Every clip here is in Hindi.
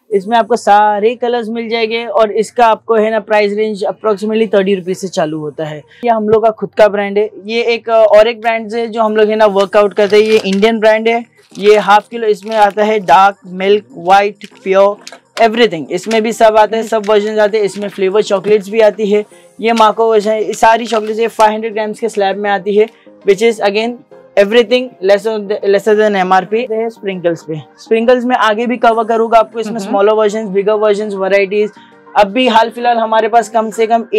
इसमें आपको सारे कलर्स मिल जाएंगे और इसका आपको है ना प्राइस रेंज अप्रोक्सीमेटली 30 रुपीज से चालू होता है। ये हम लोग का खुद का ब्रांड है। ये एक और एक ब्रांड है जो हम लोग है ना वर्कआउट करते हैं। ये इंडियन ब्रांड है। ये ½ किलो इसमें आता है, dark, milk, white, pure, everything इसमें भी सब आता है, सब वर्जन आते हैं। इसमें फ्लेवर चॉकलेट्स भी आती है। ये माको वर्जन है। सारी चॉकलेट्स ये 500 ग्राम्स के स्लैब में आती है, which is again everything lesser than MRP। Sprinkles पे, स्प्रिंकल्स में आगे भी कवर करूंगा आपको। इसमें smaller version, bigger version, varieties. अब भी हाल फिलहाल हमारे पास कम से कम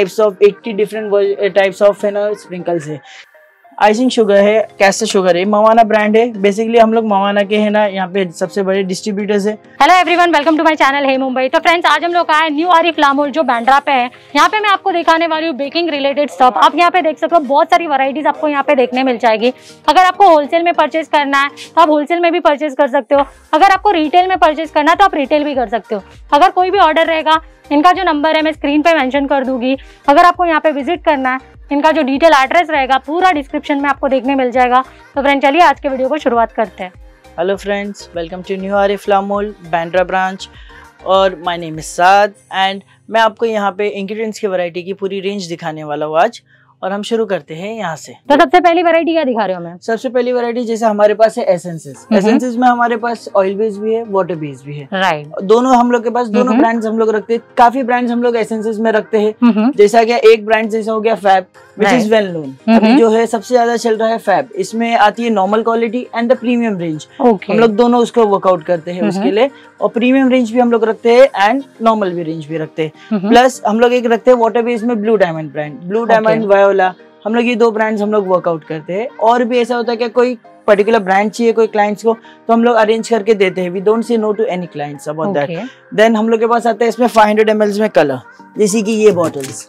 80 डिफरेंट टाइप्स ऑफ है ना स्प्रिंकल्स है। आइसिंग शुगर है, कैस्टर शुगर है, मवाना ब्रांड है। बेसिकली हम लोग मवाना के है ना यहाँ पे सबसे बड़े डिस्ट्रीब्यूटर्स है। Hello everyone, welcome to my channel hey Mumbai. तो फ्रेंड्स, आज हम लोग आए न्यू आरिफ लामोल जो बांद्रा पे है। यहाँ पे मैं आपको दिखाने वाली हूँ बेकिंग रिलेटेड स्टफ। आप यहाँ पे देख सकते हो बहुत सारी वैरायटीज आपको यहाँ पे देखने मिल जाएगी। अगर आपको होलसेल में परचेज करना है तो आप होलसेल में भी परचेज कर सकते हो। अगर आपको रिटेल में परचेज करना है तो आप रिटेल भी कर सकते हो। अगर कोई भी ऑर्डर रहेगा, इनका जो नंबर है मैं स्क्रीन पे मेंशन कर दूंगी। अगर आपको यहाँ पे विजिट करना है, इनका जो डिटेल एड्रेस रहेगा पूरा डिस्क्रिप्शन में आपको देखने मिल जाएगा। तो फ्रेंड, चलिए आज के वीडियो को शुरुआत करते हैं। Hello friends, welcome to new Arif लामोल बांद्रा ब्रांच और my name is Saad and मैं आपको यहाँ पे इंग्रेडिएंट्स की वैरायटी की पूरी रेंज दिखाने वाला हूँ आज। और हम शुरू करते हैं यहाँ से। तो सबसे पहली वैरायटी क्या दिखा रहे हो? मैं सबसे पहली वैरायटी जैसे हमारे पास है एसेंसेस। एसेंसेस में हमारे पास ऑयल बेस भी है, वाटर बेस भी है। राइट। दोनों हम लोग के पास दोनों ब्रांड्स हम लोग रखते हैं। काफी ब्रांड्स हम लोग एसेंसेस में रखते हैं। जैसा कि एक ब्रांड जैसा हो गया Fab, which is well known. अभी जो है सबसे ज्यादा चल रहा है फैब। इसमें आती है normal quality and the premium range. हम लोग दोनों उसको वर्कआउट करते हैं उसके लिए। और प्रीमियम रेंज भी हम लोग रखते हैं एंड नॉर्मल भी रेंज भी रखते हैं। प्लस हम लोग एक रखते हैं वाटर बेस में blue diamond brand, blue diamond, Viola. हम लोग ये दो ब्रांड्स हम लोग वर्कआउट करते हैं। और भी ऐसा होता है कि कोई पर्टिकुलर ब्रांड चाहिए कोई क्लाइंट्स को तो हम लोग अरेंज करके देते हैं। We don't say no to any clients about that. Then हम लोग के पास आता है इसमें 500 ml में कलर, जैसे कि ये बॉटल्स,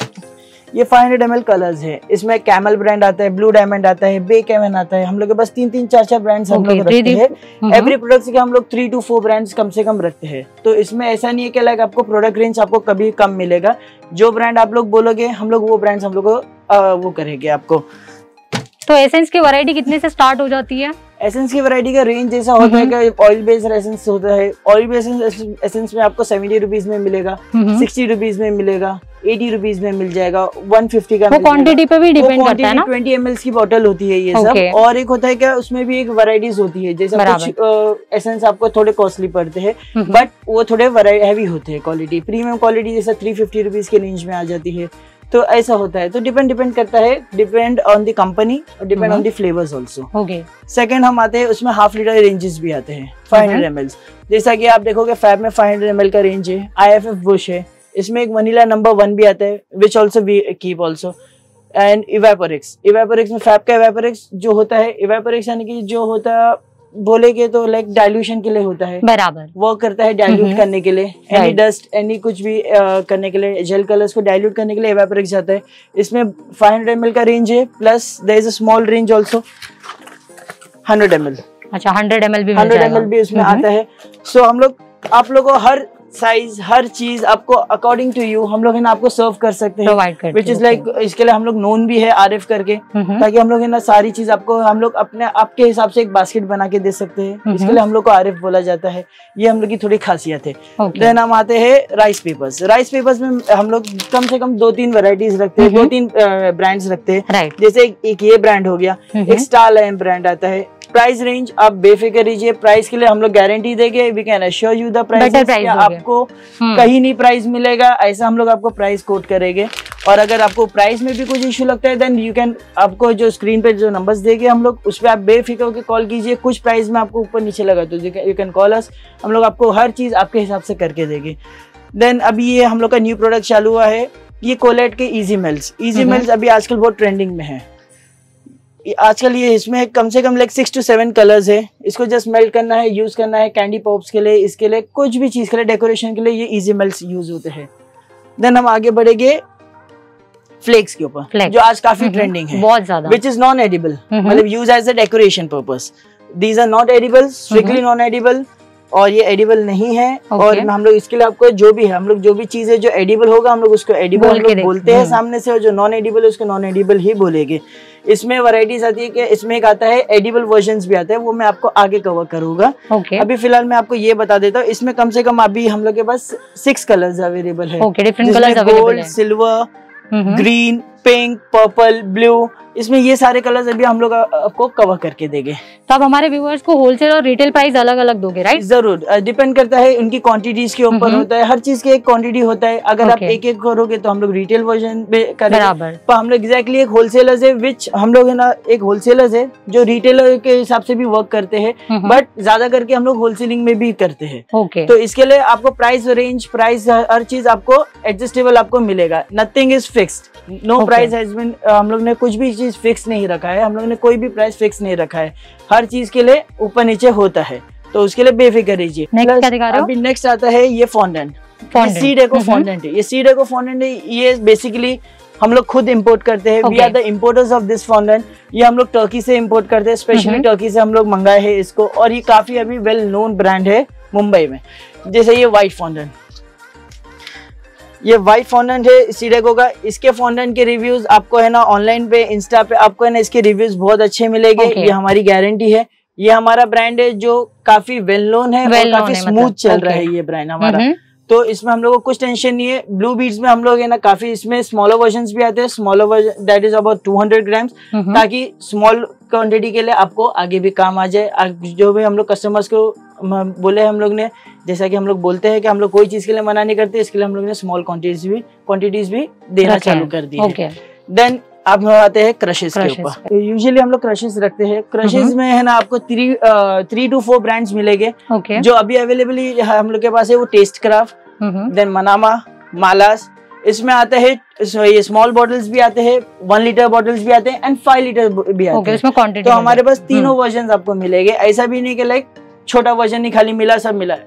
ये 500 ml कलर्स है। इसमें कैमल ब्रांड आता है, ब्लू डायमंड आता है, बे कैमन आता है। हम लोग के पास 3-3, 4-4 ब्रांड्स हम लोग रखते हैं। एवरी प्रोडक्ट के हम लोग 3 to 4 ब्रांड्स कम से कम रखते हैं। तो इसमें ऐसा नहीं है कि लाइक आपको प्रोडक्ट रेंज आपको कभी कम मिलेगा। जो ब्रांड आप लोग बोलोगे हम लोग वो ब्रांड्स हम लोग को वो करेंगे आपको। तो एसेंस की वैरायटी कितने से स्टार्ट हो जाती है? एसेंस की वैरायटी का रेंज जैसा होता है कि ऑयल बेस्ड एसेंस होता है। ऑयल बेस्ड एसेंस में आपको 70 रुपीज में मिलेगा, 60 रुपीज में मिलेगा, 80 रुपीज में मिल जाएगा, 150 का। वो क्वांटिटी पे भी डिपेंड करता है ना। 20 ml की बोतल होती है ये सब। और एक होता है क्या, उसमें भी एक वैरायटीज होती है। जैसे कुछ एसेंस आपको थोड़े कॉस्टली पड़ते हैं बट वो थोड़े हैवी होते हैं क्वालिटी। प्रीमियम क्वालिटी जैसा 350 रुपीज के रेंज में आ जाती है। तो ऐसा होता है। तो डिपेंड करता है, डिपेंड ऑन द कंपनी और depend on the flavours also. Second हम आते हैं उसमें ½ लीटर रेंजेस भी आते हैं 500 ml। जैसा कि आप देखोगे फैब में 500 ml का रेंज है। IFF बुश है, इसमें एक वनीला नंबर 1 भी आता है, which also we keep also. And इवेपोरिक्स में फैब का इवेपोरिक्स जो होता है, इवेपोरिक्स यानी कि जो होता बोलेगे तो लाइक डाइल्यूशन के लिए होता है, बराबर वर्क करता है डाइल्यूट करने के लिए। एनी डस्ट एनी कुछ भी करने के लिए, जेल कलर्स को डाइल्यूट करने के लिए इवेपोरिक्स जाता है। इसमें 500 ml का रेंज है, plus there is a small range also 100 ml। अच्छा, 100 ml भी 100 ml भी उसमें आता है। सो हम लोग आप लोगों को हर साइज हर चीज आपको अकॉर्डिंग टू यू हम लोग है ना आपको सर्व कर सकते हैं। विच इज लाइक इसके लिए हम लोग नोन भी है आरिफ करके, ताकि हम लोग है ना सारी चीज आपको हम लोग अपने आपके हिसाब से एक बास्केट बना के दे सकते हैं। इसके लिए हम लोग को आरिफ बोला जाता है। ये हम लोग की थोड़ी खासियत है। देन हम आते हैं राइस पेपर्स। राइस पेपर्स में हम लोग कम से कम 2-3 वैरायटीज रखते हैं, 2-3 ब्रांड्स रखते हैं। जैसे एक ये ब्रांड हो गया, एक स्टार लाइन ब्रांड आता है। प्राइस रेंज आप बेफिक्र रहिए, प्राइस के लिए हम लोग गारंटी देंगे। We can assure you the price. आपको कहीं नहीं प्राइस मिलेगा ऐसा हम लोग आपको प्राइस कोट करेंगे। और अगर आपको प्राइस में भी कुछ इश्यू लगता है देन यू कैन, आपको जो स्क्रीन पे जो नंबर्स देंगे हम लोग उस पर आप बेफिक्र होकर कॉल कीजिए। कुछ प्राइस में आपको ऊपर नीचे लगा तो यू कैन कॉल अस। हम लोग आपको हर चीज आपके हिसाब से करके देंगे। देन अभी ये हम लोग का न्यू प्रोडक्ट चालू हुआ है, ये कोलेट के इजी मेल्स। इजी मेल्स अभी आजकल बहुत ट्रेंडिंग में है। आजकल ये इसमें कम से कम लाइक 6 to 7 कलर्स है। इसको जस्ट मेल्ट करना है, यूज करना है कैंडी पॉप्स के लिए, इसके लिए कुछ भी चीज के लिए, डेकोरेशन के लिए ये इजी मेल्ट्स यूज होते हैं। देन हम आगे बढ़ेंगे फ्लेक्स के ऊपर, जो आज काफी ट्रेंडिंग है बहुत ज्यादा, विच इज नॉन एडिबल, मतलब use as a decoration purpose. These are not edible, strictly non edible. और ये एडिबल नहीं है। और हम लोग इसके लिए आपको जो भी है, हम लोग जो भी चीज है जो एडिबल होगा हम लोग उसको एडिबल हम लोग बोलते हैं सामने से, और जो नॉन एडिबल है उसको नॉन एडिबल ही बोलेंगे। इसमें वैरायटीज आती है कि इसमें एक आता है एडिबल वर्जन्स भी आता है, वो मैं आपको आगे कवर करूंगा। अभी फिलहाल मैं आपको ये बता देता हूँ, इसमें कम से कम अभी हम लोग के पास 6 कलर्स अवेलेबल है। Gold, silver, green, pink, purple, blue, इसमें ये सारे कलर्स अभी हम लोग आपको कवर करके देंगे। तो आप हमारे व्यूअर्स को होलसेल और रिटेल प्राइस अलग अलग दोगे, राइट? जरूर, डिपेंड करता है उनकी क्वांटिटीज के ऊपर होता है, हर चीज के एक क्वांटिटी होता है। अगर आप एक एक करोगे तो हम लोग रिटेल वर्जन पे करेंगे, पर हम लोग एग्जैक्टली एक होलसेलर्स है, विच हम लोग है ना एक होलसेलर्स है जो रिटेलर के हिसाब से भी वर्क करते हैं, बट ज्यादा करके हम लोग होलसेलिंग में भी करते हैं। तो इसके लिए आपको प्राइस रेंज, प्राइस हर चीज आपको एडजस्टेबल आपको मिलेगा। Nothing is fixed, no price has been, हम लोग ने कुछ भी चीज फिक्स नहीं रखा है, हम लोग ने कोई भी प्राइस फिक्स नहीं रखा है, हर चीज के लिए ऊपर नीचे होता है, तो उसके लिए बेफिक्र रहिए। अभी नेक्स्ट आता है ये फॉन्डेंट, सी डेको फॉन्डेंट है। ये सी डेको फॉन्डेंट है, ये बेसिकली हम लोग खुद इंपोर्ट करते हैं। We are the importers of this fondant. ये हम लोग टर्की से इंपोर्ट करते हैं, स्पेशली टर्की से हम लोग मंगाए हैं इसको, और ये काफी अभी वेल नोन ब्रांड है मुंबई में। जैसे ये व्हाइट फॉन्डेंट, ये व्हाइट फॉन्डेंट है सी डेको का। इसके फॉन्डेंट के रिव्यूज आपको है ना ऑनलाइन पे, इंस्टा पे आपको है ना इसके रिव्यूज बहुत अच्छे मिलेंगे। ये हमारी गारंटी है। ये हमारा ब्रांड है जो काफी वेल नोन है और काफी स्मूथ चल रहा है ये ब्रांड हमारा। तो इसमें हम लोग को कुछ टेंशन नहीं है। ब्लू बीड्स में हम लोग है ना काफी, इसमें स्मॉलर वर्जन्स भी आते हैं, smaller version that is about 200 grams, ताकि स्मॉल क्वांटिटी के लिए आपको आगे भी काम आ जाए। जो भी हम लोग कस्टमर्स को बोले, हम लोग ने जैसा कि हम लोग बोलते हैं कि हम लोग कोई चीज के लिए मना नहीं करते, इसके लिए हम लोग ने स्मॉल क्वांटिटीज भी देना चालू कर दी है। देन अब हम आते हैं क्रशेस के ऊपर। यूजुअली हम लोग क्रशेस रखते हैं। क्रशेस में है ना आपको 3 to 4 ब्रांड्स मिलेंगे। जो अभी अवेलेबल हम लोग के पास है वो टेस्ट क्राफ्ट, देन मनामा, मालास, इसमें आता है ये स्मॉल बॉटल्स भी आते हैं, 1 लीटर बॉटल्स भी आते हैं एंड 5 लीटर भी आते हैं। तो हमारे पास तीनों वर्जन आपको मिलेंगे। ऐसा भी नहीं कि लाइक छोटा वर्जन नहीं खाली मिला, सब मिला।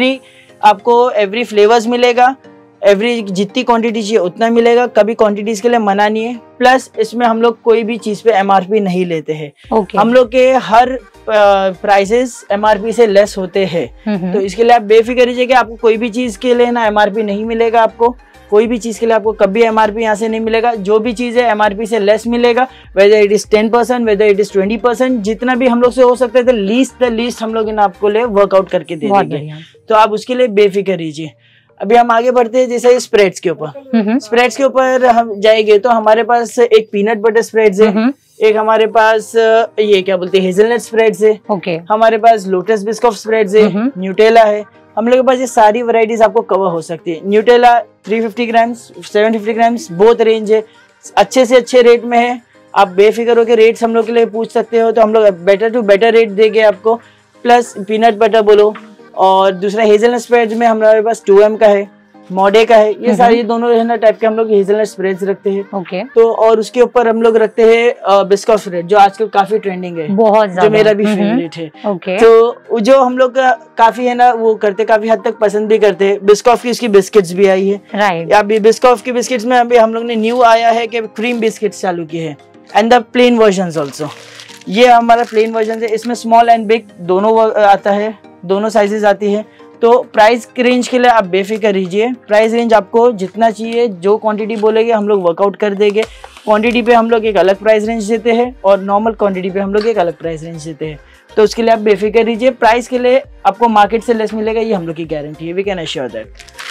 एवरी फ्लेवर्स मिलेगा, एवरी जितनी क्वांटिटी चाहिए उतना मिलेगा, कभी क्वांटिटीज के लिए मना नहीं है। प्लस इसमें हम लोग कोई भी चीज पे एमआरपी नहीं लेते हैं। हम लोग के हर प्राइसेस एमआरपी से लेस होते हैं। तो इसके लिए आप बेफिक्र रहिए कि आपको कोई भी चीज के लिए ना एमआरपी नहीं मिलेगा। आपको कोई भी चीज के लिए आपको कभी एमआरपी यहाँ से नहीं मिलेगा। जो भी चीज है एमआरपी से लेस मिलेगा, whether it is 10%, whether it is 20%, जितना भी हम लोग से हो सकता है तो लीस्ट हम लोग आपको लिए वर्कआउट करके दे देंगे। तो आप उसके लिए बेफिक्र रहिए। अभी हम आगे बढ़ते हैं, जैसे स्प्रेड्स के ऊपर। स्प्रेड्स के ऊपर हम जाएंगे तो हमारे पास एक पीनट बटर स्प्रेड्स है, एक हमारे पास ये क्या बोलते हैं हेजलनट स्प्रेड्स है, हमारे पास लोटस बिस्कॉफ स्प्रेड्स है, न्यूटेला है। हम लोग के पास ये सारी वैरायटीज आपको कवर हो सकती है। न्यूटेला 350 ग्राम्स, 750 ग्राम्स, बहुत रेंज है, अच्छे से अच्छे रेट में है। आप बेफिक्र होकर रेट्स हम लोग के लिए पूछ सकते हो, तो हम लोग बेटर टू बेटर रेट देंगे आपको। प्लस पीनट बटर बोलो, और दूसरा हेजलनट स्प्रेड्स में हमारे पास 2M का है, मॉडे का है। ये सारी दोनों है ना टाइप के हम लोग हेजलनट स्प्रेड्स रखते हैं। तो और उसके ऊपर हम लोग रखते हैं बिस्कॉफ स्प्रेड, जो आजकल काफी ट्रेंडिंग है, बहुत जो मेरा भी फेवरेट है। तो जो हम लोग काफी है ना वो करते, काफी हद तक पसंद भी करते हैं। बिस्कॉफ की इसकी बिस्किट्स भी आई है। अभी बिस्कॉफ की बिस्किट्स में अभी हम लोग ने न्यू आया है कि क्रीम बिस्किट्स चालू किए हैं, and the plain version also. ये हमारा प्लेन वर्जन है, इसमें स्मॉल एंड बिग दोनों आता है, दोनों साइजेस आती है। तो प्राइस रेंज के लिए आप बेफिक्र रहिए। प्राइस रेंज आपको जितना चाहिए, जो क्वांटिटी बोलेंगे हम लोग वर्कआउट कर देंगे। क्वांटिटी पे हम लोग एक अलग प्राइस रेंज देते हैं और नॉर्मल क्वांटिटी पे हम लोग एक अलग प्राइस रेंज देते हैं। तो उसके लिए आप बेफिक्र रहिए। प्राइस के लिए आपको मार्केट से लेस मिलेगा, ये हम लोग की गारंटी है, we can assure that.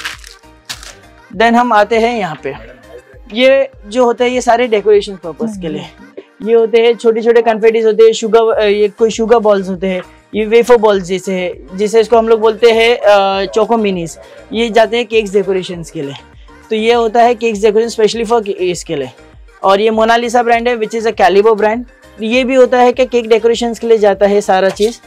Then हम आते हैं यहाँ पे, ये जो होता है ये सारे डेकोरेशन पर्पज के लिए ये होते हैं। छोटे छोटे कन्फेटीज होते हैं, ये कोई शुगर बॉल्स होते हैं, ये वेफर बॉल्स जिसे इसको हम लोग बोलते हैं चोको मिनीस। ये जाते हैं केक्स डेकोरेशंस के लिए। तो ये होता है केक्स डेकोरेशन स्पेशली फॉर इसके लिए। और ये मोनालिसा ब्रांड है, विच इज़ अ कैलिबो ब्रांड। ये भी होता है कि केक डेकोरेशंस के लिए जाता है सारा चीज़।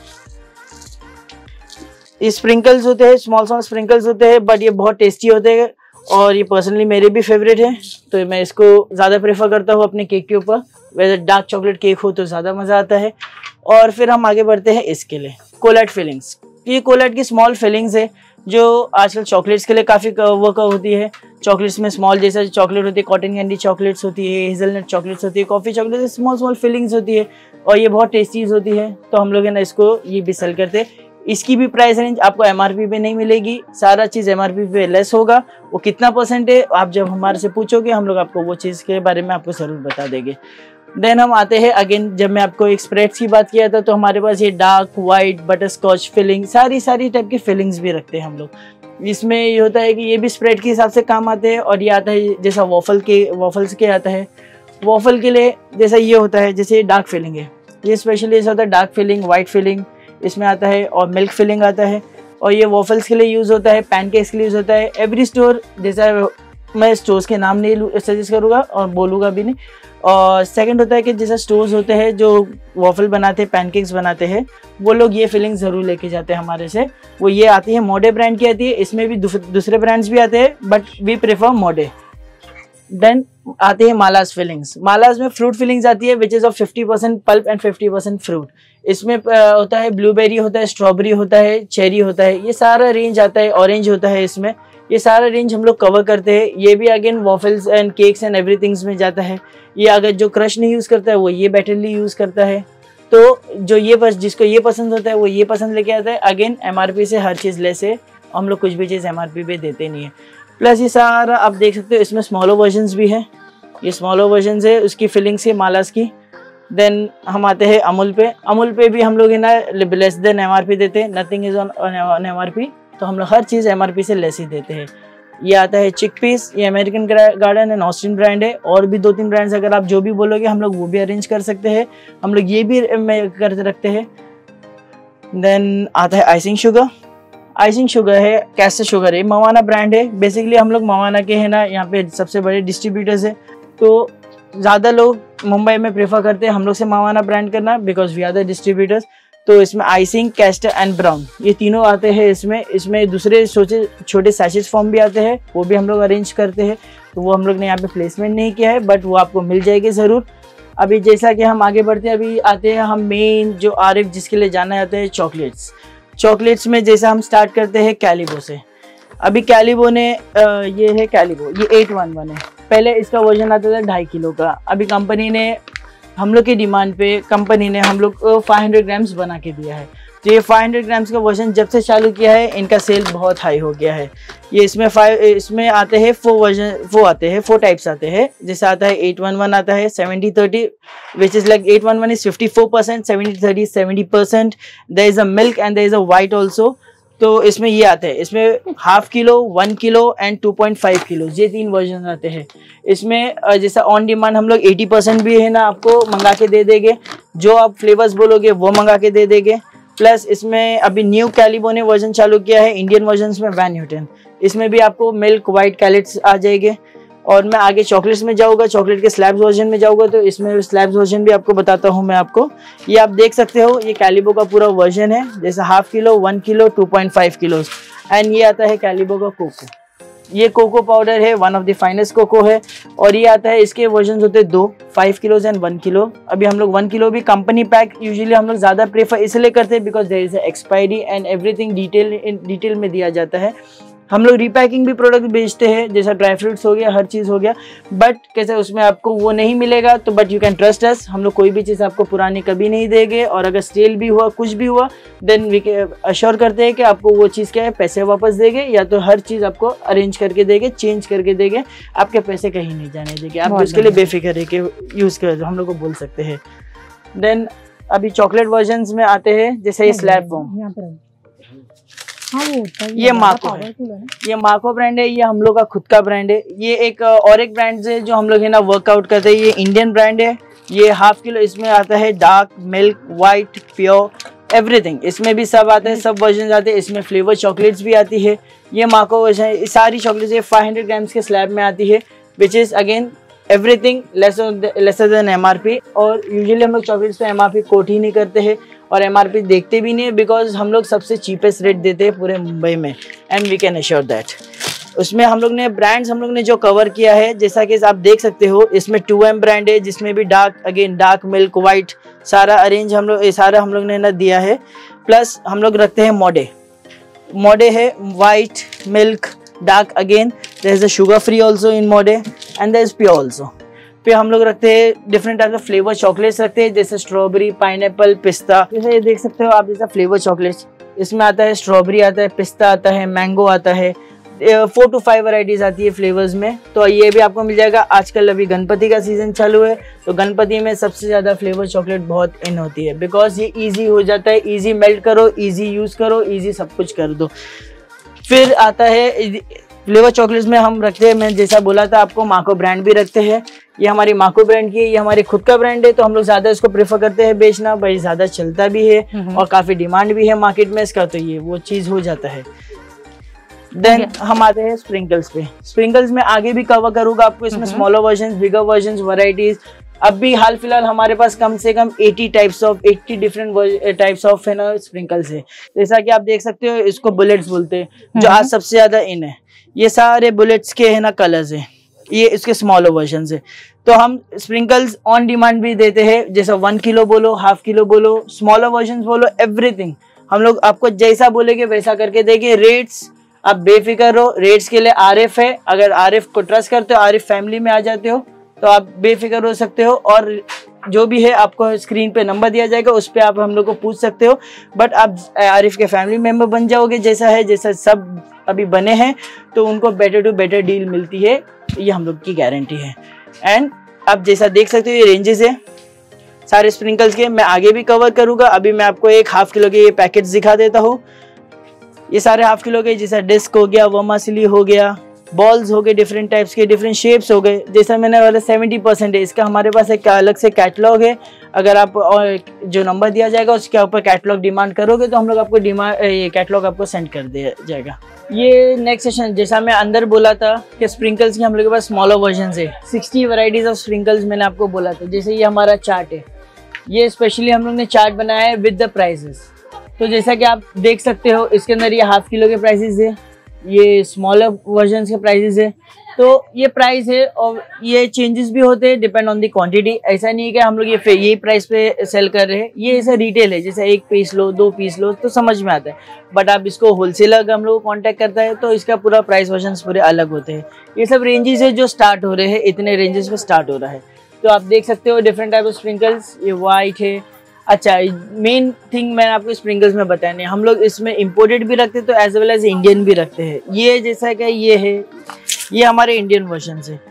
ये स्प्रिंकल्स होते हैं, स्मॉल स्प्रिंकल्स होते हैं, बट ये बहुत टेस्टी होते हैं और ये पर्सनली मेरे भी फेवरेट है। तो मैं इसको ज़्यादा प्रेफर करता हूँ अपने केक के ऊपर। वैसे डार्क चॉकलेट केक हो तो ज़्यादा मज़ा आता है। और फिर हम आगे बढ़ते हैं इसके लिए कोलैट फिलिंग्स। ये कोलैट की स्मॉल फिलिंग्स है जो आजकल चॉकलेट्स के लिए काफ़ी वर्क होती है। चॉकलेट्स में स्मॉल जैसा चॉकलेट होती है, कॉटन कैंडी चॉकलेट्स होती है, हेजलनट चॉकलेट्स होती है, कॉफ़ी चॉकलेट, स्मॉल फिलिंग्स होती है और ये बहुत टेस्टीज होती है। तो हम लोग है ना इसको ये भी सेल करते हैं। इसकी भी प्राइस रेंज आपको एमआरपी पे नहीं मिलेगी, सारा चीज़ एमआरपी पे लेस होगा। वो कितना % है आप जब हमारे से पूछोगे हम लोग आपको वो चीज़ के बारे में आपको ज़रूर बता देंगे। देन हम आते हैं अगेन, जब मैं आपको एक स्प्रेड्स की बात किया था तो हमारे पास ये dark, white, butterscotch filling, सारी टाइप की फिलिंग्स भी रखते हैं हम लोग। इसमें ये होता है कि ये भी स्प्रेड के हिसाब से काम आते हैं। और ये आता है जैसा वॉफल्स के आता है, वॉफल के लिए जैसा ये होता है, जैसे डार्क फिलिंग है, ये स्पेशली ऐसा होता है डार्क फिलिंग, वाइट फिलिंग इसमें आता है और मिल्क फिलिंग आता है। और ये वॉफल्स के लिए यूज़ होता है, पैनकेक्स के लिए यूज़ होता है। एवरी स्टोर, जैसा मैं स्टोर्स के नाम नहीं सजेस्ट करूँगा और बोलूँगा भी नहीं। और सेकंड होता है कि जैसा स्टोर्स होते हैं जो वॉफल बनाते हैं, पैनकेक्स बनाते हैं, वो लोग ये फिलिंग ज़रूर लेके जाते हैं हमारे से। वो ये आती है मोडे ब्रांड की आती है, इसमें भी दूसरे ब्रांड्स भी आते हैं बट वी प्रेफर मोडे। देन आते हैं मालास फिलिंग्स। मालास में फ्रूट फिलिंग्स आती है which is of 50% pulp and 50% fruit. इसमें होता है ब्लूबेरी होता है, स्ट्रॉबेरी होता है, चेरी होता है, ये सारा रेंज आता है, ऑरेंज होता है। इसमें ये सारा रेंज हम लोग कवर करते हैं। ये भी again waffles and cakes and everythings में जाता है। ये अगर जो क्रश नहीं यूज़ करता है वो ये बैटरली यूज़ करता है। तो जो ये जिसको ये पसंद होता है वो ये पसंद लेके आता है। अगेन एमआरपी से हर चीज़ लेस है, हम लोग कुछ भी चीज़ एमआरपी पे देते नहीं है। प्लस ये सारा आप देख सकते हो, इसमें स्मॉलो वर्जन्स भी है, ये स्मॉलो वर्जन्स है उसकी फिलिंग्स के मालास की। देन हम आते हैं अमूल पे। अमूल पे भी हम लोग है ना लेस देन एमआरपी देते हैं, नथिंग इज ऑन एमआरपी, तो हम लोग हर चीज़ एमआरपी से लेस ही देते हैं। ये आता है चिक पीस, ये American garden and Austin brand है। और भी 2-3 ब्रांड्स अगर आप जो भी बोलोगे हम लोग वो भी अरेंज कर सकते हैं, हम लोग ये भी कर रखते हैं। देन आता है आइसिंग शुगर। आइसिंग शुगर है, कैस्टर शुगर है, मवाना ब्रांड है। बेसिकली हम लोग मवाना के हैं ना यहाँ पे सबसे बड़े डिस्ट्रीब्यूटर्स है, तो ज़्यादा लोग मुंबई में प्रेफर करते हैं हम लोग से मवाना ब्रांड करना because we are the distributors. तो इसमें आइसिंग, कैस्टर एंड ब्राउन ये तीनों आते हैं। इसमें दूसरे छोटे सैशेस फॉर्म भी आते हैं, वो भी हम लोग अरेंज करते हैं। तो वो हम लोग ने यहाँ पे प्लेसमेंट नहीं किया है बट वो आपको मिल जाएगी ज़रूर। अभी जैसा कि हम आगे बढ़ते हैं, अभी आते हैं हम मेन जो आरिफ जिसके लिए जाना जाता है चॉकलेट्स। चॉकलेट्स में जैसा हम स्टार्ट करते हैं कैलिबो से। अभी कैलिबो ने ये है कैलिबो, ये 811 है। पहले इसका वजन आता था 2.5 किलो का। अभी कंपनी ने हम लोग की डिमांड पे कंपनी ने हम लोग को 500 ग्राम्स बना के दिया है। तो ये 500 ग्राम्स का वजन जब से चालू किया है इनका सेल बहुत हाई हो गया है। ये इसमें आते हैं 4 टाइप्स आते हैं। जैसे आता है 811 आता है 70-30 which is like 811 is 54%, 70-30 70%। There is a milk and there is a white also. तो इसमें ये आते हैं, इसमें 1/2 किलो, 1 किलो एंड 2.5 किलो, ये 3 वर्जन आते हैं। इसमें जैसा ऑन डिमांड हम लोग 80% भी है ना आपको मंगा के दे देंगे, जो आप फ्लेवर्स बोलोगे वो मंगा के दे देंगे। प्लस इसमें अभी न्यू कैलिबो ने वर्जन चालू किया है इंडियन वर्जन में वैन न्यूटन, इसमें भी आपको मिल्क वाइट कैलेट्स आ जाएंगे। और मैं आगे चॉकलेट्स में जाऊँगा, चॉकलेट के स्लैब्स वर्जन में जाऊँगा, तो इसमें स्लैब्स वर्जन भी आपको बताता हूँ मैं आपको। ये आप देख सकते हो, ये कैलिबो का पूरा वर्जन है, जैसे 1/2 किलो, 1 किलो, 2.5 किलो। एंड ये आता है कैलिबो का कोको। ये कोको पाउडर है, one of the finest cocoa है। और ये आता है, इसके वर्जन होते हैं 2, 5 किलोज एंड 1 किलो। अभी हम लोग 1 किलो भी कंपनी पैक यूजुअली हम लोग ज़्यादा प्रेफर इसलिए करते हैं because there is expiry and everything detail में दिया जाता है। हम लोग रीपैकिंग भी प्रोडक्ट बेचते हैं, जैसा ड्राई फ्रूट्स हो गया, हर चीज़ हो गया, बट कैसे उसमें आपको वो नहीं मिलेगा। तो but you can trust us, हम लोग कोई भी चीज़ आपको पुरानी कभी नहीं देंगे। और अगर स्टेल भी हुआ, कुछ भी हुआ, देन वी अश्योर करते हैं कि आपको वो चीज़ क्या है, पैसे वापस देंगे, या तो हर चीज़ आपको अरेंज करके देंगे, चेंज करके देंगे, आपके पैसे कहीं नहीं जाने देंगे। आप उसके लिए बेफिक्र है कि यूज़ कर, हम लोग को बोल सकते हैं। देन अभी चॉकलेट वर्जन्स में आते हैं, जैसे ये स्लैब फॉर्म, ये माको है, ये माको ब्रांड है, ये हम लोग का खुद का ब्रांड है। ये एक और एक ब्रांड है जो हम लोग है ना वर्कआउट करते हैं, ये इंडियन ब्रांड है। ये 1/2 किलो, इसमें आता है dark, milk, white, pure, everything. इसमें भी सब आते हैं, सब वर्जन आते हैं। इसमें फ्लेवर चॉकलेट्स भी आती है। ये माको वर्जन है, सारी चॉकलेट्स ये 500 ग्राम्स के स्लैब में आती है, which is again everything lesser than MRP. और यूजुअली हम लोग चॉकलेट्स पे एमआरपी कोट ही नहीं करते हैं और एमआरपी देखते भी नहीं है, बिकॉज हम लोग सबसे चीपेस्ट रेट देते हैं पूरे मुंबई में, and we can assure that. उसमें हम लोग ने ब्रांड्स हम लोग ने जो कवर किया है, जैसा कि आप देख सकते हो, इसमें 2M ब्रांड है, जिसमें भी डार्क, मिल्क, वाइट सारा अरेंज सारा हम लोग ने ना दिया है। प्लस हम लोग रखते हैं मोडे है, white, milk, dark, again there is a sugar free also in Morde and there is pure also. फिर हम लोग रखते हैं different type of flavour chocolates रखते हैं, जैसे स्ट्रॉबेरी, पाइनएप्पल, पिस्ता। जैसे ये देख सकते हो आप, जैसा फ्लेवर चॉकलेट्स, इसमें आता है स्ट्रॉबेरी आता है, पिस्ता आता है, मैंगो आता है, 4 to 5 वैरायटीज आती है फ्लेवर्स में। तो ये भी आपको मिल जाएगा। आजकल अभी गणपति का सीजन चालू है, तो गणपति में सबसे ज़्यादा फ्लेवर चॉकलेट बहुत इन होती है, बिकॉज ये ईजी हो जाता है, ईजी मेल्ट करो, ईजी यूज़ करो, ईजी सब कुछ कर दो। फिर आता है फ्लेवर चॉकलेट्स में हम रखते हैं, मैं जैसा बोला था आपको, माको ब्रांड भी रखते हैं। ये हमारी माको ब्रांड की है, ये हमारे खुद का ब्रांड है, तो हम लोग ज़्यादा इसको प्रेफर करते हैं बेचना, भाई ज़्यादा चलता भी है और काफ़ी डिमांड भी है मार्केट में इसका, तो ये वो चीज़ हो जाता है। देन हम आते हैं स्प्रिंकल्स पे। स्प्रिंकल्स में आगे भी कवर करूँगा आपको, इसमें smaller version, bigger version, varieties. अभी हाल फिलहाल हमारे पास कम से कम 80 डिफरेंट टाइप्स ऑफ है ना स्प्रिंकल्स है। जैसा कि आप देख सकते हो, इसको बुलेट्स बोलते हैं, जो आज सबसे ज्यादा इन है। ये सारे बुलेट्स के है ना कलर्स है, ये इसके स्मॉलर वर्जन है। तो हम स्प्रिंकल्स ऑन डिमांड भी देते हैं, जैसा 1 किलो बोलो, हाफ किलो बोलो, स्मॉलर वर्जन बोलो, एवरीथिंग हम लोग आपको जैसा बोलेंगे वैसा करके देंगे। रेट्स आप बेफिक्र हो, रेट्स के लिए आरिफ है, अगर आरिफ को ट्रस्ट करते हो, आरिफ फैमिली में आ जाते हो तो आप बेफिक्र हो सकते हो। और जो भी है आपको स्क्रीन पे नंबर दिया जाएगा, उस पर आप हम लोग को पूछ सकते हो। बट आप आरिफ के फैमिली मेंबर बन जाओगे, जैसा है, जैसा सब अभी बने हैं, तो उनको बेटर टू बेटर डील मिलती है, ये हम लोग की गारंटी है। एंड आप जैसा देख सकते हो, ये रेंजेस है सारे स्प्रिंकल्स के, मैं आगे भी कवर करूँगा। अभी मैं आपको एक हाफ किलो के ये पैकेट्स दिखा देता हूँ। ये सारे हाफ किलो के, जैसा डिस्क हो गया, वर्मासिली हो गया, बॉल्स हो गए, डिफरेंट टाइप्स के, डिफरेंट शेप्स हो गए। जैसा मैंने वाला 70% है, इसका हमारे पास एक अलग से कैटलॉग है। अगर आप जो नंबर दिया जाएगा उसके ऊपर कैटलॉग डिमांड करोगे तो हम लोग आपको ये कैटलॉग आपको सेंड कर दिया जाएगा। ये नेक्स्ट सेशन, जैसा मैं अंदर बोला था कि स्प्रिंकल्स की हम लोग के पास स्मॉलर वर्जन है, 60 वैरायटीज ऑफ स्प्रिंकल्स मैंने आपको बोला था। जैसे ये हमारा चार्ट है, ये स्पेशली हम लोग ने चार्ट बनाया है विद द प्राइजेस। तो जैसा कि आप देख सकते हो, इसके अंदर ये हाफ किलो के प्राइसेस है, ये स्मॉलर वर्जन के प्राइसेस है। तो ये प्राइस है और ये चेंजेस भी होते हैं डिपेंड ऑन द क्वांटिटी। ऐसा नहीं है कि हम लोग ये प्राइस पे सेल कर रहे हैं, ये ऐसा रिटेल है, जैसे 1 पीस लो, 2 पीस लो तो समझ में आता है। बट आप इसको होलसेलर अगर हम लोग को कॉन्टेक्ट करता है तो इसका पूरा प्राइस वर्जन पूरे अलग होते हैं। ये सब रेंजेस है जो स्टार्ट हो रहे हैं, इतने रेंजेस में स्टार्ट हो रहा है। तो आप देख सकते हो डिफरेंट टाइप ऑफ स्प्रिंकल्स, ये वाइट है। अच्छा, मेन थिंग मैंने आपको स्प्रिंकल्स में बताया, हम लोग इसमें इंपोर्टेड भी रखते हैं तो एज वेल एज इंडियन भी रखते हैं। ये जैसा कि ये है, ये हमारे इंडियन वर्जन से।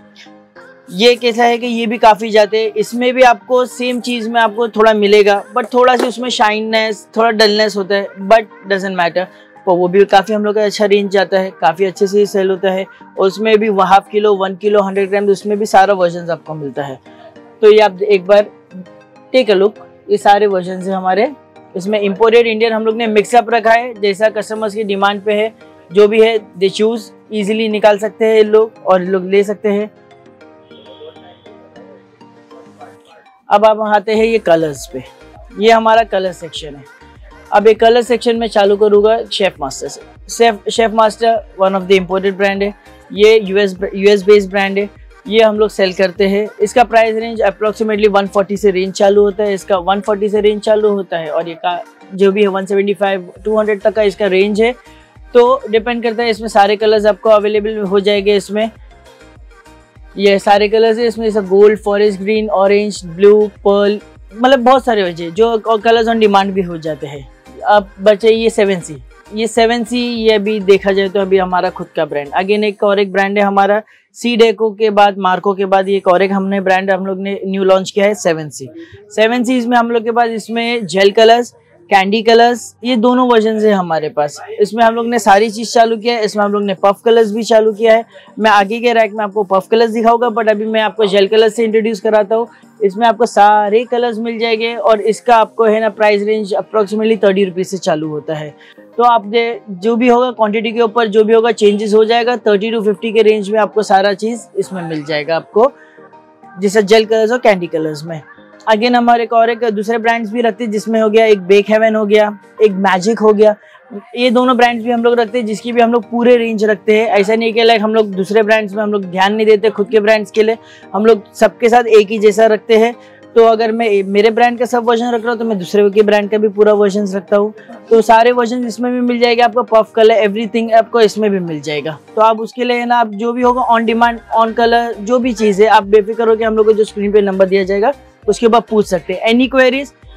ये कैसा है कि ये भी काफ़ी जाते हैं, इसमें भी आपको सेम चीज़ में आपको थोड़ा मिलेगा, बट थोड़ा सा उसमें शाइननेस, थोड़ा डलनेस होता है, बट डजेंट मैटर। तो वो भी काफ़ी हम लोग का अच्छा रेंज जाता है, काफ़ी अच्छे से सेल होता है। और उसमें भी हाफ किलो, 1 किलो, 100 ग्राम, उसमें भी सारा वर्जन आपको मिलता है। तो ये आप एक बार टेक अ लुक, ये सारे वर्जन है हमारे। इसमें इंपोर्टेड इंडियन हम लोग ने मिक्सअप रखा है, जैसा कस्टमर्स की डिमांड पे है, जो भी है दे चूज, इजीली निकाल सकते हैं लोग और लोग ले सकते हैं। अब आप आते हैं ये कलर्स पे, ये हमारा कलर सेक्शन है। अब ये कलर सेक्शन में चालू करूँगा शेफ मास्टर से। Chef master one of the imported brand है, ये यूएस बेस्ड ब्रांड है। ये हम लोग सेल करते हैं। इसका प्राइस रेंज अप्रोक्सीमेटली 140 से रेंज चालू होता है, इसका 140 से रेंज चालू होता है, और ये का जो भी है 175 200 तक का इसका रेंज है। तो डिपेंड करता है, इसमें सारे कलर्स आपको अवेलेबल हो जाएंगे। इसमें ये सारे कलर्स है, इसमें जैसे gold, forest green, orange, blue, pearl, मतलब बहुत सारे वजह जो कलर्स ऑन डिमांड भी हो जाते हैं। अब बचे ये 7C, ये 7C ये अभी देखा जाए तो अभी हमारा खुद का ब्रांड, अगेन एक और एक ब्रांड है हमारा। सी डेको के बाद, मार्को के बाद, ये और एक हमने ब्रांड हम लोग ने न्यू लॉन्च किया है 7C। 7C इसमें हम लोग के पास इसमें जेल कलर्स, कैंडी कलर्स, ये दोनों वर्जन है हमारे पास। इसमें हम लोग ने सारी चीज़ चालू किया है। इसमें हम लोग ने पफ कलर्स भी चालू किया है। मैं आगे के रैक में आपको पफ कलर्स दिखाऊंगा, बट अभी मैं आपको जेल कलर्स से इंट्रोड्यूस कराता हूँ। इसमें आपको सारे कलर्स मिल जाएंगे और इसका आपको है ना प्राइस रेंज अप्रोक्सीमेटली 30 रुपीज़ से चालू होता है। तो आप जो भी होगा क्वांटिटी के ऊपर जो भी होगा चेंजेस हो जाएगा। 30 to 50 के रेंज में आपको सारा चीज़ इसमें मिल जाएगा आपको, जैसे जेल कलर्स और कैंडी कलर्स में। अगेन हमारे और एक दूसरे ब्रांड्स भी रखते हैं, जिसमें हो गया एक बेक हेवन हो गया, एक मैजिक हो गया। ये दोनों ब्रांड्स भी हम लोग रखते हैं, जिसकी भी हम लोग पूरे रेंज रखते हैं। ऐसा नहीं कि लाइक हम लोग दूसरे ब्रांड्स में हम लोग ध्यान नहीं देते, खुद के ब्रांड्स के लिए हम लोग सबके साथ एक ही जैसा रखते हैं। तो अगर मैं मेरे ब्रांड का सब वर्जन रख रहा हूँ तो मैं दूसरे के ब्रांड का भी पूरा वर्जन रखता हूँ। तो सारे वर्जन इसमें भी मिल जाएगा आपको, पफ कलर एवरीथिंग आपको इसमें भी मिल जाएगा। तो आप उसके लिए ना आप जो भी होगा ऑन डिमांड, ऑन कलर, जो भी चीज़ है आप बेफिक्र हो कि हम लोग को जो स्क्रीन पे नंबर दिया जाएगा उसके बाद पूछ सकते हैं। एनी क्वेरीज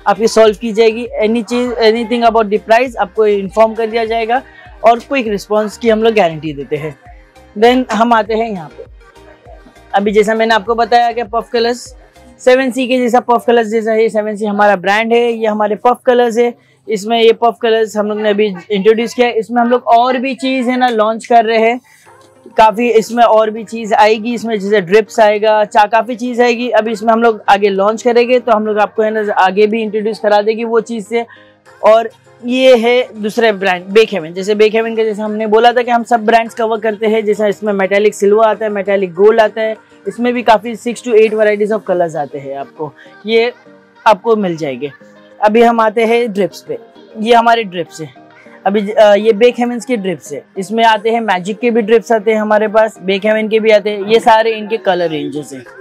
आपकी सॉल्व की जाएगी। एनीथिंग अबाउट द प्राइस आपको इन्फॉर्म कर दिया जाएगा और क्विक रिस्पॉन्स की हम लोग गारंटी देते हैं। देन हम आते हैं यहाँ पे, अभी जैसा मैंने आपको बताया कि पफ कलर्स 7C के जैसा पफ कलर्स जैसा है, 7C हमारा ब्रांड है, ये हमारे पफ कलर्स है। इसमें ये पफ कलर्स हम लोग ने अभी इंट्रोड्यूस किया है। इसमें हम लोग और भी चीज़ है ना लॉन्च कर रहे हैं, काफ़ी इसमें और भी चीज़ आएगी, इसमें जैसे ड्रिप्स आएगा, काफ़ी चीज़ आएगी। अभी इसमें हम लोग आगे लॉन्च करेंगे तो हम लोग आपको है ना आगे भी इंट्रोड्यूस करा देगी वो चीज़ से। और ये है दूसरे ब्रांड बेक हेवन, जैसे बेक हेवन का जैसे हमने बोला था कि हम सब ब्रांड्स कवर करते हैं। जैसा इसमें मेटालिक सिल्वर आता है, मेटालिक गोल्ड आता है, इसमें भी काफ़ी 6 to 8 वैरायटीज ऑफ कलर्स आते हैं, आपको ये आपको मिल जाएंगे। अभी हम आते हैं ड्रिप्स पे, ये हमारे ड्रिप्स है। अभी ये बेक हेवन्स के ड्रिप्स है, इसमें आते हैं मैजिक के भी ड्रिप्स आते हैं हमारे पास, बेक हेवन के भी आते हैं। ये सारे इनके कलर रेंजेस है।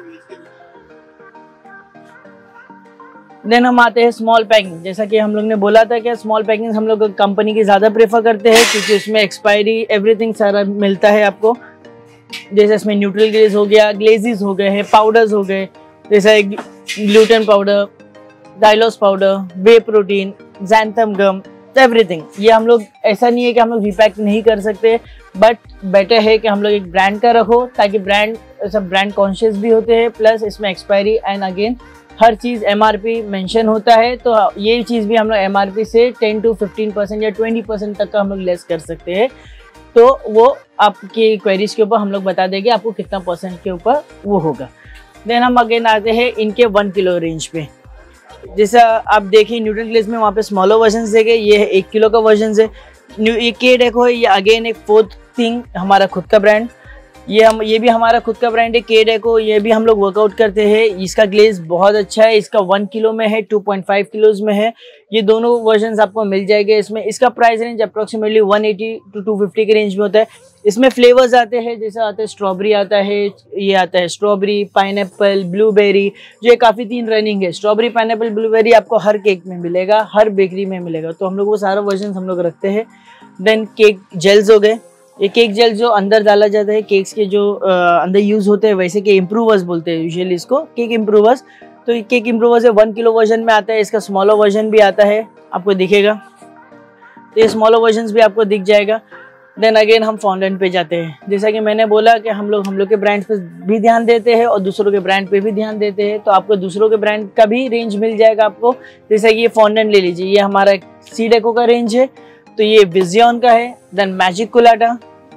देन हम आते हैं स्मॉल पैकिंग, जैसा कि हम लोग ने बोला था कि स्मॉल पैकिंग हम लोग कंपनी की ज़्यादा प्रेफर करते हैं क्योंकि उसमें एक्सपायरी एवरीथिंग सारा मिलता है आपको। जैसे इसमें न्यूट्रल ग्लेज हो गया, ग्लेजेस हो गए हैं, पाउडर्स हो गए, जैसे ग्लूटेन पाउडर, डाइलोस powder, whey protein, xanthan gum, everything. ये हम लोग ऐसा नहीं है कि हम लोग रिपैक नहीं कर सकते, बट बेटर है कि हम लोग एक ब्रांड का रखो ताकि ब्रांड सब ब्रांड कॉन्शियस भी होते हैं। प्लस इसमें एक्सपायरी एंड अगेन हर चीज़ MRP मेंशन होता है, तो ये चीज़ भी हम लोग MRP से 10 to 15% या 20% तक का हम लोग लेस कर सकते हैं। तो वो आपकी क्वेरीज के ऊपर हम लोग बता देंगे आपको कितना % के ऊपर वो होगा। देन हम अगेन आते हैं इनके 1 किलो रेंज पे। जैसा आप देखिए न्यूट्रल ग्लेज में वहाँ पे स्मॉलर वर्जन देंगे, ये है 1 किलो का वर्जन है। ये के डेको है, ये अगेन एक 4th थिंग हमारा खुद का ब्रांड, ये भी हमारा खुद का ब्रांड है के डेको, ये भी हम लोग वर्कआउट करते हैं। इसका ग्लेज बहुत अच्छा है, इसका 1 किलो में है, 2.5 किलोज में है। ये दोनों वर्जन आपको मिल जाएंगे इसमें। इसका प्राइस रेंज अप्रोक्सीमेटली 180 to 250 के रेंज में होता है। इसमें फ्लेवर्स आते हैं, जैसा आता है स्ट्रॉबेरी आता है, ये आता है स्ट्रॉबेरी, पाइनएप्पल, ब्लूबेरी, जो काफ़ी 3 रनिंग है। स्ट्रॉबेरी, पाइनएप्पल, ब्लूबेरी आपको हर केक में मिलेगा, हर बेकरी में मिलेगा, तो हम लोग वो सारा वर्जन हम लोग रखते हैं। देन केक जेल्स हो गए, ये केक जेल जो अंदर डाला जाता है, केक्स के जो अंदर यूज होते हैं, वैसे के इम्प्रूवर्स बोलते हैं यूजुअली इसको, केक इम्प्रूवर्स। तो ये केक इम्प्रूवर्स है 1 किलो वर्जन में आता है, इसका स्मॉलर वर्जन भी आता है, आपको दिखेगा। तो ये स्मॉलर वर्जन भी आपको दिख जाएगा। देन अगेन हम फॉन्डेंट पे जाते हैं, जैसा कि मैंने बोला कि हम लोग के ब्रांड पे भी ध्यान देते हैं और दूसरों के ब्रांड पे भी ध्यान देते हैं, तो आपको दूसरों के ब्रांड का भी रेंज मिल जाएगा आपको। जैसा कि ये फॉन्डेंट ले लीजिए, ये हमारा सी डेको का रेंज है, तो ये विजियन का है। देन मैजिक कुलाटा,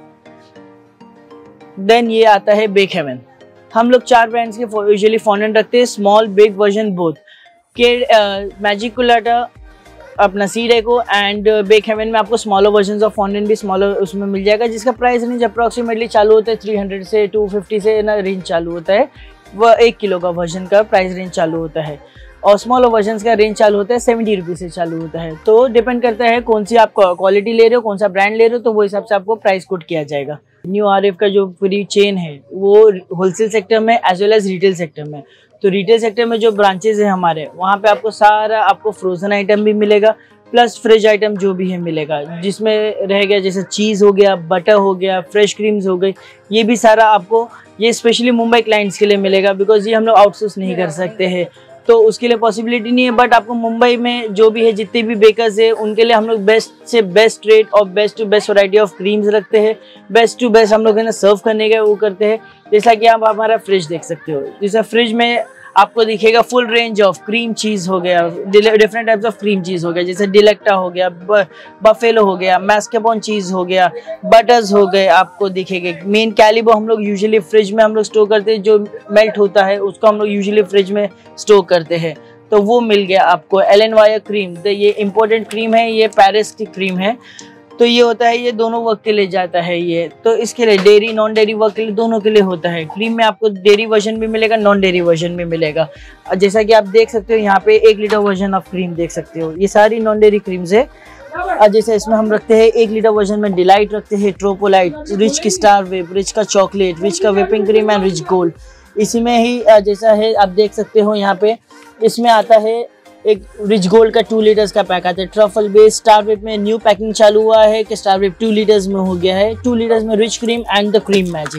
देन ये आता है बेक हेवन। हम लोग 4 ब्रांड्स के यूजुअली फॉन्डेंट रखते हैं, स्मॉल बिग वर्जन बोथ के। मैजिक कुलाटा, अपना सी डेको एंड बेक हेवन में आपको स्मॉलर वर्जन ऑफ फॉन्डेंट भी स्मॉलर उसमें मिल जाएगा, जिसका प्राइस रेंज अप्रोक्सीमेटली चालू होता है 300 से 250 से ना रेंज चालू होता है। वह 1 किलो का वर्जन का प्राइस रेंज चालू होता है और स्मॉलर वर्जन का रेंज चालू होता है 70 रुपीज़ से चालू होता है। तो डिपेंड करता है कौन सी आप क्वालिटी ले रहे हो, कौन सा ब्रांड ले रहे हो, तो वो हिसाब से आपको प्राइस कोट किया जाएगा। न्यू RF का जो पूरी चेन है वो होलसेल सेक्टर में as well as retail sector में। तो रिटेल सेक्टर में जो ब्रांचेज है हमारे, वहाँ पे आपको सारा आपको फ्रोजन आइटम भी मिलेगा, प्लस फ्रिज आइटम जो भी है मिलेगा, जिसमें रह गया जैसे चीज़ हो गया, बटर हो गया, फ्रेश क्रीम्स हो गई, ये भी सारा आपको, ये स्पेशली मुंबई क्लाइंट्स के लिए मिलेगा, बिकॉज ये हम लोग आउटसोर्स नहीं कर सकते हैं, तो उसके लिए पॉसिबिलिटी नहीं है। बट आपको मुंबई में जो भी है, जितने भी बेकर्स है, उनके लिए हम लोग बेस्ट से बेस्ट रेट और best to best variety of creams रखते हैं। बेस्ट टू बेस्ट हम लोग है ना सर्व करने का वो करते हैं। जैसा कि आप हमारा फ्रिज देख सकते हो, जैसा फ्रिज में आपको दिखेगा full range of cream cheese हो गया, different types of cream cheese हो गया, जैसे डिलेक्टा हो गया, बफेलो हो गया, मैस्केबॉन चीज़ हो गया, बटर्स हो गए, आपको दिखेगा। मेन कैलिबो हम लोग यूजुअली फ्रिज में हम लोग स्टोर करते हैं, जो मेल्ट होता है उसको हम लोग यूजुअली फ्रिज में स्टोर करते हैं, तो वो मिल गया आपको। एलन वायर क्रीम, तो ये इम्पोर्टेंट क्रीम है, ये पेरिस की क्रीम है, तो ये होता है, ये दोनों वर्क के लिए जाता है ये, तो इसके लिए डेयरी नॉन डेयरी वर्क के लिए दोनों के लिए होता है। क्रीम में आपको डेयरी वर्जन भी मिलेगा, नॉन डेयरी वर्जन भी मिलेगा। जैसा कि आप देख सकते हो यहाँ पे 1 लीटर वर्जन ऑफ क्रीम देख सकते हो, ये सारी नॉन डेयरी क्रीम्स है। जैसे इसमें हम रखते हैं 1 लीटर वर्जन में डिलाइट रखते हैं, ट्रोपोलाइट, रिच की स्टार वेब, रिच का चॉकलेट, रिच का whipping cream and Rich gold. इसी में ही जैसा है आप देख सकते हो यहाँ पे, इसमें आता है एक रिच गोल्ड का 2 लीटर्स का पैक आता है, ट्रफल बेस। स्टार वेब में न्यू पैकिंग चालू हुआ है कि स्टार वेब 2 लीटर्स में हो गया है, 2 लीटर्स में Rich cream and the cream magic.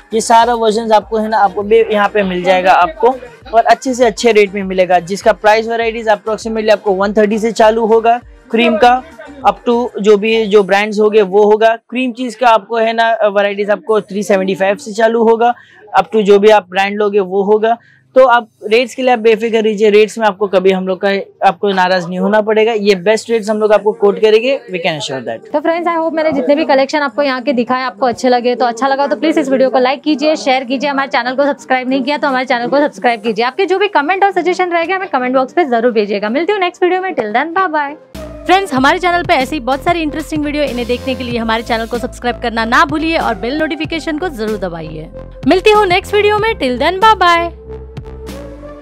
ये सारा वर्जन आपको है ना, आपको यहाँ पे मिल जाएगा आपको, और अच्छे से अच्छे रेट में मिलेगा, जिसका प्राइस वैरायटीज अप्रोक्सीमेटली आपको 130 से चालू होगा क्रीम का, अप टू जो ब्रांड्स हो गए वो होगा। क्रीम चीज का आपको है ना वैरायटीज आपको 375 से चालू होगा, अप टू जो भी आप ब्रांड लोगे वो होगा। तो आप रेट्स के लिए आप बेफिक्र रहिए, रेट्स में आपको कभी हम लोग का आपको नाराज नहीं होना पड़ेगा। ये बेस्ट रेट्स हम लोग आपको कोट करेंगे, वी कैन एश्योर दैट। तो फ्रेंड्स, आई होप मैंने जितने भी कलेक्शन आपको यहाँ के दिखाए आपको अच्छे लगे। तो अच्छा लगा तो प्लीज इस वीडियो को लाइक कीजिए, शेयर कीजिए। हमारे चैनल को सब्सक्राइब नहीं किया तो हमारे चैनल को सब्सक्राइब कीजिए। आपके जो भी कमेंट और सजेशन रहेगा हमें कमेंट बॉक्स पे जरूर भेजिएगा। मिलती हूँ नेक्स्ट वीडियो में, till then bye bye. Friends, हमारे चैनल पे ऐसी बहुत सारी इंटरेस्टिंग वीडियो, इन्हें देखने के लिए हमारे चैनल को सब्सक्राइब करना ना भूलिए और बेल नोटिफिकेशन को जरूर दबाइए। मिलती हूँ नेक्स्ट वीडियो में, टिल देन बाय बाय।